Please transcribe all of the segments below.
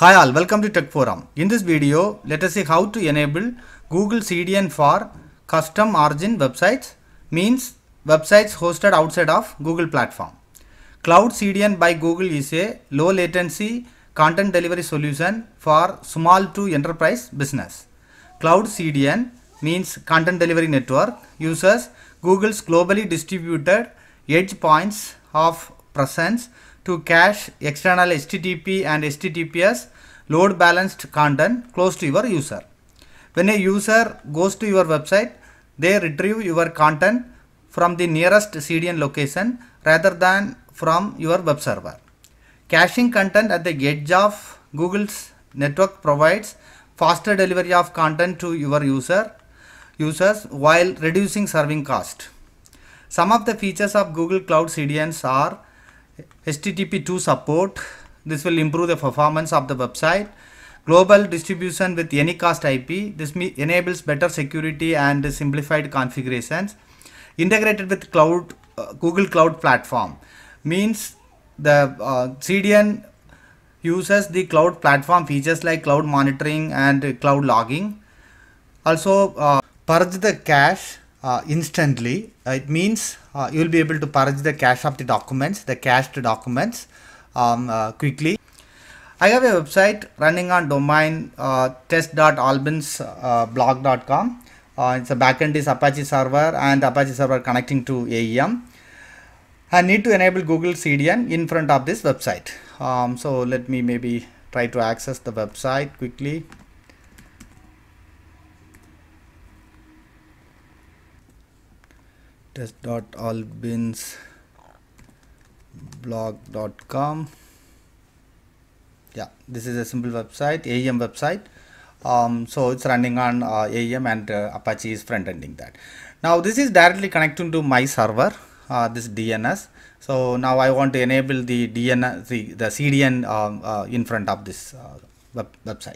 Hi all, welcome to Tech Forum. In this video, let us see how to enable Google CDN for custom origin websites, means websites hosted outside of Google platform. Cloud CDN by Google is a low latency content delivery solution for small to enterprise business. Cloud CDN means content delivery network uses Google's globally distributed edge points of presence to cache external HTTP and HTTPS load balanced content close to your user. When a user goes to your website, they retrieve your content from the nearest CDN location rather than from your web server. Caching content at the edge of Google's network provides faster delivery of content to your users while reducing serving cost. Some of the features of Google Cloud CDNs are HTTP2 support. This will improve the performance of the website. Global distribution with anycast IP. This enables better security and simplified configurations. Integrated with Google Cloud Platform means the CDN uses the cloud platform features like cloud monitoring and cloud logging. Also purge the cache instantly. It means you will be able to purge the cache of the documents, the cached documents quickly. I have a website running on domain test.albinsblog.com. It's a backend is Apache server and Apache server connecting to AEM. I need to enable Google CDN in front of this website. So let me maybe try to access the website quickly. test.albinsblog.com. Yeah, this is a simple website, AEM website. So it's running on AEM and Apache is front ending that. Now this is directly connecting to my server, this DNS. So now I want to enable the DNS, the CDN in front of this website.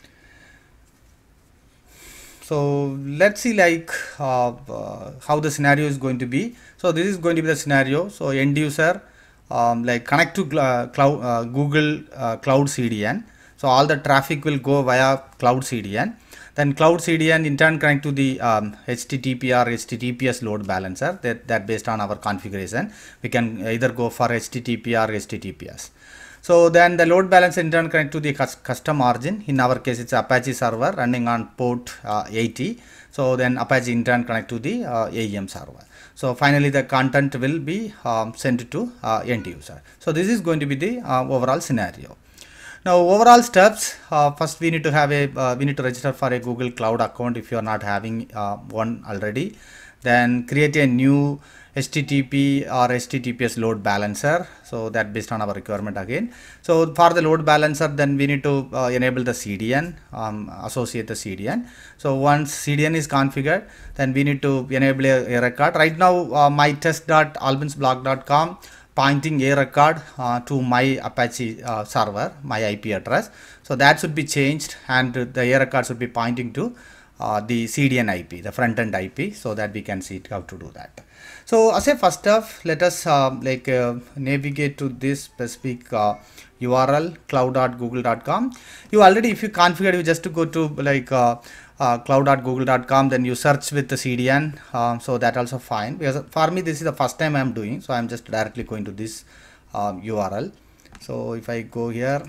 So let's see like how the scenario is going to be. So this is going to be the scenario. So end user like connect to Google Cloud CDN. So all the traffic will go via Cloud CDN. Then Cloud CDN in turn connect to the HTTP or HTTPS load balancer. That based on our configuration, we can either go for HTTP or HTTPS. So then the load balancer in turn connect to the custom origin. In our case, it's Apache server running on port 80. So then Apache in turn connect to the AEM server. So finally the content will be sent to end user. So this is going to be the overall scenario. Now overall steps, first we need to have we need to register for a Google Cloud account if you are not having one already. Then create a new HTTP or HTTPS load balancer. So that based on our requirement again. So for the load balancer, then we need to enable the CDN, associate the CDN. So once CDN is configured, then we need to enable a record. Right now my test.albinsblog.com pointing a record to my Apache server, my IP address. So that should be changed and the a record should be pointing to the CDN IP, the front end IP, so that we can see how to do that. So as a first step, let us navigate to this specific URL cloud.google.com. You already, if you configured, you just to go to like cloud.google.com, then you search with the CDN. So that also fine, because for me this is the first time I am doing, so I am just directly going to this URL. So if I go here,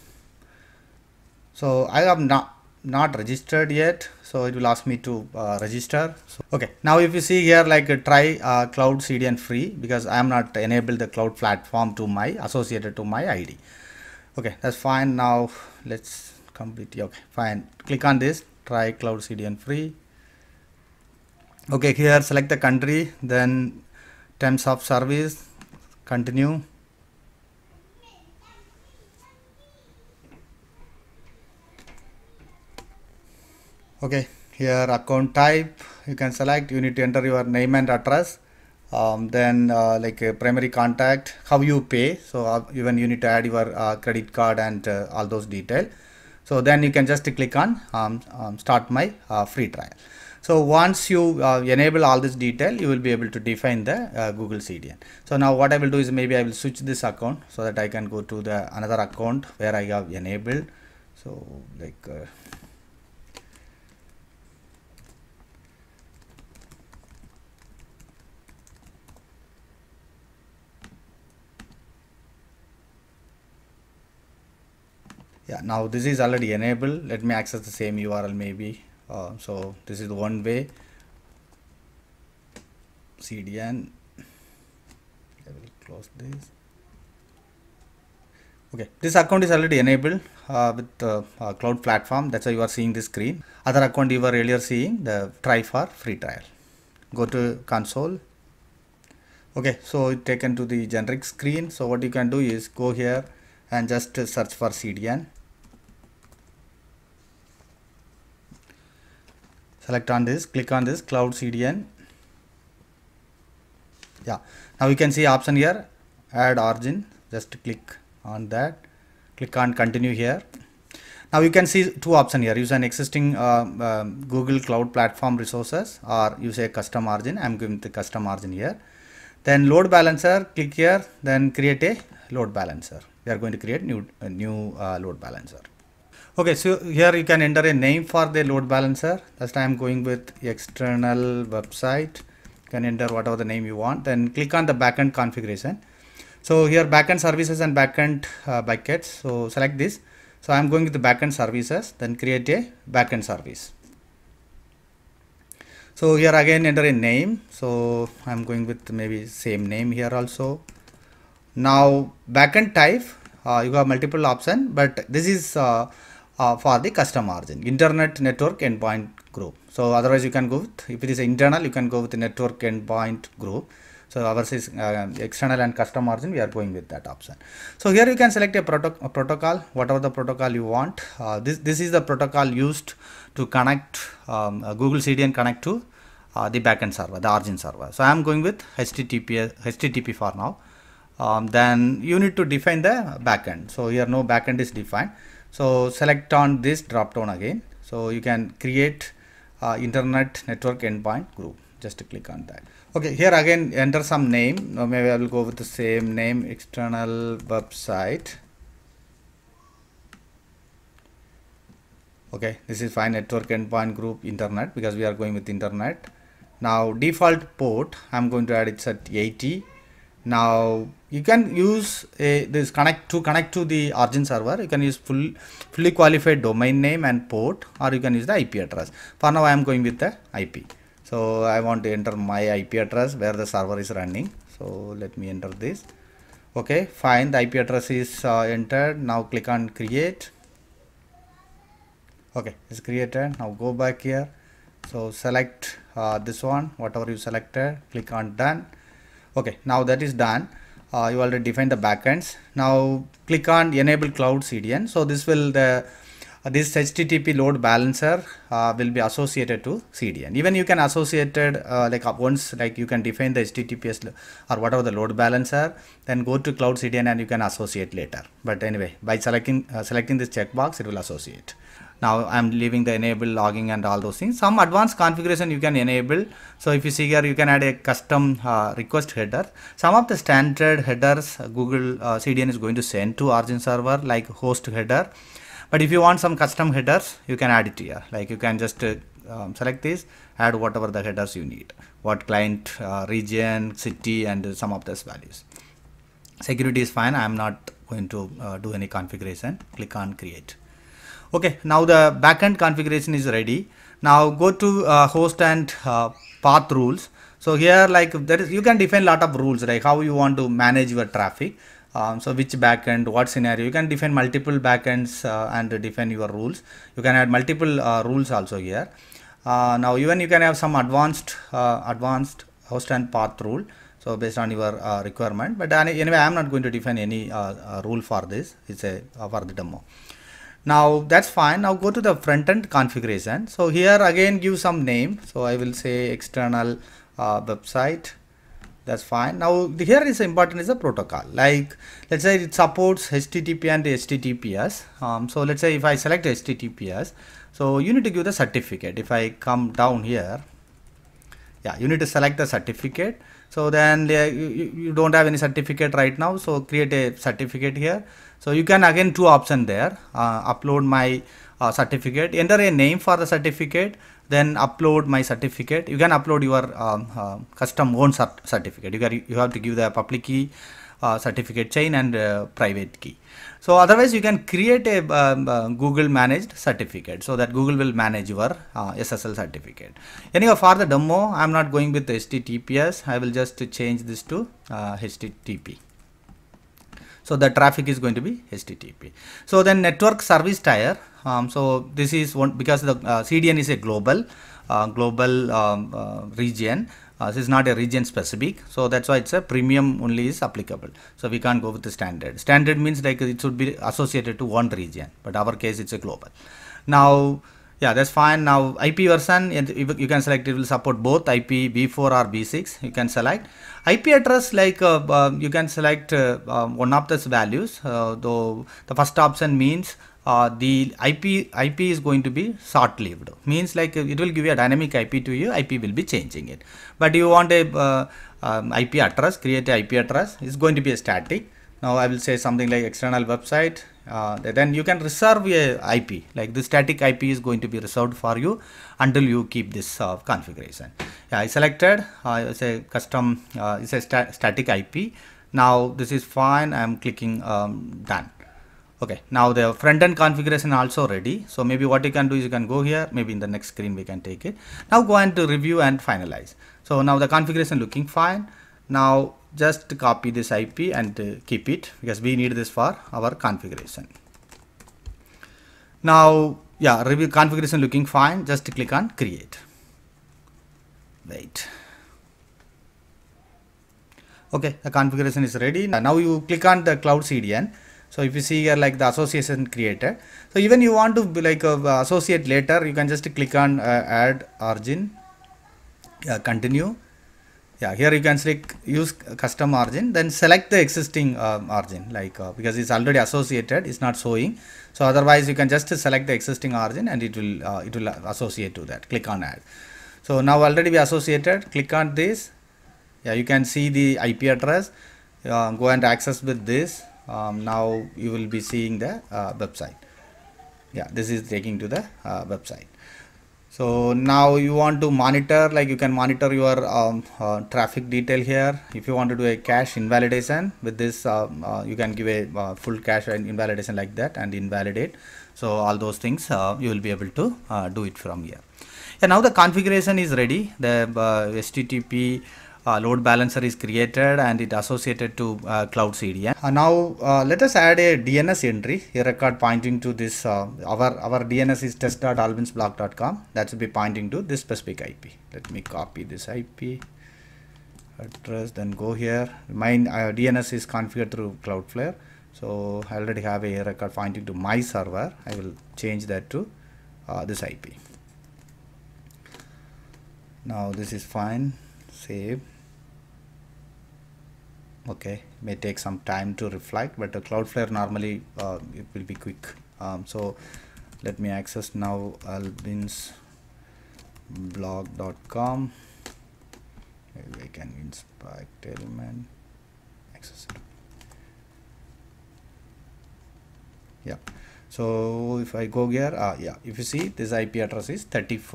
so I have not registered yet, so it will ask me to register. So, okay, now if you see here like try Cloud CDN free, because I am not enabled the cloud platform to my associated to my ID. Okay, that's fine. Now let's complete. Okay, fine, click on this, try Cloud CDN free. Okay, here select the country, then terms of service, continue. Okay, here account type you can select. You need to enter your name and address, then like a primary contact, how you pay. So even you need to add your credit card and all those details. So then you can just click on start my free trial. So once you enable all this detail, you will be able to define the Google CDN. So now what I will do is maybe I will switch this account so that I can go to the another account where I have enabled. So like yeah, now this is already enabled. Let me access the same URL maybe. So this is the one way CDN. I will close this. Okay, this account is already enabled with cloud platform. That's why you are seeing this screen. Other account you were earlier seeing the try for free trial. Go to console. Okay, so it taken to the generic screen. So what you can do is go here and just search for CDN. Select on this, click on this Cloud CDN. Yeah, now you can see option here, add origin. Just click on that, click on continue here. Now you can see two options here, use an existing Google Cloud Platform resources or use a custom origin. I am giving the custom origin here. Then load balancer, click here, then create a load balancer. We are going to create a new load balancer. Okay, so here you can enter a name for the load balancer. Last time I am going with external website. You can enter whatever the name you want. Then click on the backend configuration. So here backend services and backend buckets. So select this. So I am going with the backend services. Then create a backend service. So here again enter a name. So I am going with maybe same name here also. Now backend type, you have multiple options, but this is for the custom origin, internet network endpoint group. So otherwise you can go with, if it is internal, you can go with the network endpoint group. So ours is external and custom origin, we are going with that option. So here you can select a protocol, whatever the protocol you want. This is the protocol used to connect Google CDN connect to the backend server, the origin server. So I am going with HTTP for now. Then you need to define the backend. So here no backend is defined. So select on this drop down again. So you can create internet network endpoint group. Just click on that. Okay, here again enter some name. Now maybe I will go with the same name, external website. Okay, this is fine, network endpoint group internet, because we are going with internet. Now default port, I am going to add it at 80. Now you can use this connect to the origin server. You can use fully qualified domain name and port, or you can use the IP address. For now I am going with the IP. So I want to enter my IP address where the server is running. So let me enter this. Okay, fine, the IP address is entered. Now click on create. Okay, it's created. Now go back here. So select this one, whatever you selected, click on done. Okay, now that is done. You already defined the backends. Now click on enable cloud CDN. So this will this HTTP load balancer will be associated to CDN. Even you can associate it once, like you can define the HTTPS or whatever the load balancer, then go to cloud CDN and you can associate later. But anyway, by selecting this checkbox, it will associate. Now I am leaving the enable logging and all those things. Some advanced configuration you can enable. So if you see here, you can add a custom request header. Some of the standard headers Google CDN is going to send to origin server, like host header. But if you want some custom headers, you can add it here. Like you can just select this, add whatever the headers you need. What client, region, city, and some of those values. Security is fine. I am not going to do any configuration. Click on create. Okay, now the backend configuration is ready. Now go to host and path rules. So here, like you can define a lot of rules, like how you want to manage your traffic. So which backend, what scenario, you can define multiple backends and define your rules. You can add multiple rules also here. Now even you can have some advanced host and path rule. So based on your requirement. But anyway, I am not going to define any rule for this. It's for the demo. Now that's fine. Now go to the front end configuration. So here again give some name. So I will say external website. that's fine. Now here is important is the protocol. Like let's say it supports HTTP and HTTPS. So let's say if I select HTTPS, so you need to give the certificate. If I come down here, yeah, you need to select the certificate. So then you don't have any certificate right now, so create a certificate here. So you can again two options there, upload my certificate, enter a name for the certificate, then upload my certificate. You can upload your custom own certificate. You have to give the public key, certificate chain, and private key. So otherwise you can create a Google managed certificate, so that Google will manage your SSL certificate. Anyway, for the demo I'm not going with HTTPS. I will just change this to HTTP. So the traffic is going to be HTTP. So then network service tier. So this is one because the CDN is a global region. This is not a region specific, so that's why it's a premium only is applicable. So we can't go with the standard. Standard means like it should be associated to one region, but our case it's a global. Now, yeah, that's fine. Now IP version, you can select, it will support both IP v4 or v6. You can select IP address, like you can select one of those values. Though the first option means the IP is going to be short-lived, means like it will give you a dynamic IP to you. IP will be changing it, but you want a IP address, create a IP address. It's going to be a static. Now I will say something like external website. Then you can reserve a IP, like the static IP is going to be reserved for you until you keep this configuration. Yeah, I selected it's a custom, it's a static IP. Now this is fine. I am clicking done. Okay, now the front end configuration also ready. So maybe what you can do is you can go here, maybe in the next screen we can take it. Now go on to review and finalize. So now the configuration looking fine. Now just copy this IP and keep it, because we need this for our configuration. Now, yeah, review configuration looking fine. Just click on create. Wait. Okay, the configuration is ready. Now you click on the Cloud CDN. So if you see here, like the association created. So even you want to be like associate later, you can just click on add origin. Continue. Yeah, here you can select use custom origin, then select the existing origin, like because it's already associated, it's not showing. So otherwise you can just select the existing origin and it will associate to that. Click on add. So now already we associated. Click on this. Yeah, you can see the IP address. Go and access with this. Now you will be seeing the website. Yeah, this is taking to the website. So now you want to monitor, like you can monitor your traffic detail here. If you want to do a cache invalidation with this, you can give a full cache invalidation like that and invalidate. So all those things you will be able to do it from here. And now the configuration is ready. The HTTP load balancer is created and it associated to Cloud CDN. Now let us add a DNS entry, a record pointing to this. Our DNS is test.albinsblog.com. That should be pointing to this specific IP. Let me copy this IP address, then go here. My DNS is configured through Cloudflare, so I already have a record pointing to my server. I will change that to this IP. Now this is fine. Save. Okay, may take some time to reflect, but Cloudflare normally it will be quick. So let me access now albinsblog.com. Maybe I can inspect element, access it. Yeah. So if I go here, yeah, if you see this IP address is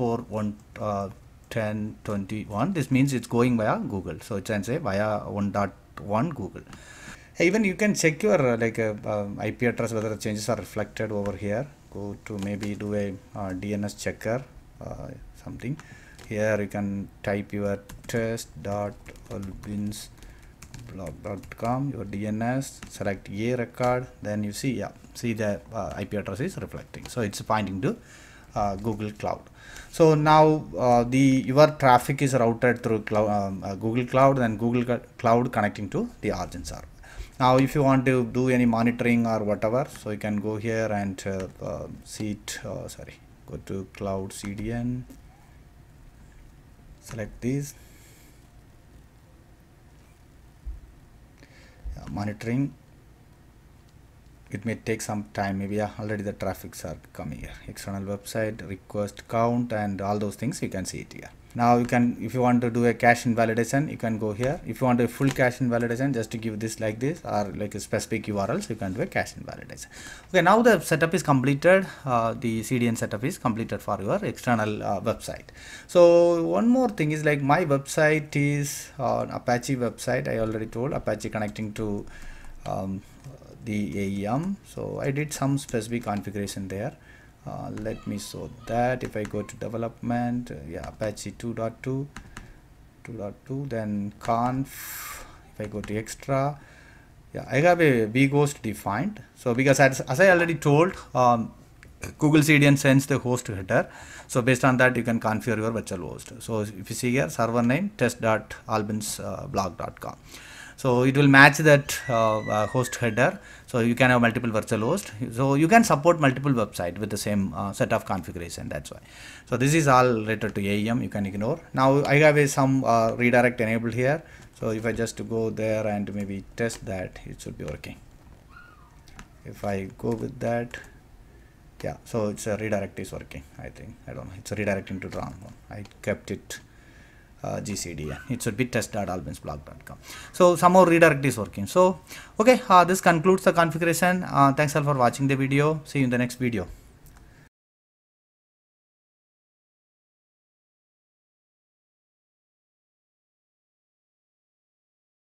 34.110.21. This means it's going via Google. So it can say via 1.1 Google. Even you can check your IP address whether the changes are reflected over here. Go to maybe do a DNS checker, something. Here you can type your test.albinsblog.com, your DNS, select a record, then you see, yeah, see the IP address is reflecting. So it's pointing to Google Cloud. So now your traffic is routed through Google Cloud, and Google Cloud connecting to the origin server. Now if you want to do any monitoring or whatever, so you can go here and see it, go to Cloud CDN, select this. monitoring. It may take some time, maybe already the traffics are coming here. External website, request count, and all those things you can see it here. Now you can, if you want to do a cache invalidation, you can go here. If you want a full cache invalidation, just to give this like this, or like a specific URLs, you can do a cache invalidation. Okay, now the setup is completed. The CDN setup is completed for your external website. So one more thing is, like, my website is Apache website. I already told Apache connecting to the AEM. So I did some specific configuration there. Let me show that. If I go to development, yeah, Apache 2.2, then conf. If I go to extra, yeah, I have a vghost defined. So because as I already told, Google CDN sends the host header. So based on that, you can configure your virtual host. So if you see here, server name test.albinsblog.com. So it will match that host header. So you can have multiple virtual hosts. So you can support multiple websites with the same set of configuration. That's why. So this is all related to AEM. You can ignore. Now I have some redirect enabled here. So if I just go there and maybe test that, it should be working. If I go with that, yeah. So it's a redirect is working. I think, I don't know. It's a redirecting to wrong one. I kept it. GCDN. It should be test.albinsblog.com. So somehow redirect is working. So okay, this concludes the configuration. Thanks all for watching the video. See you in the next video.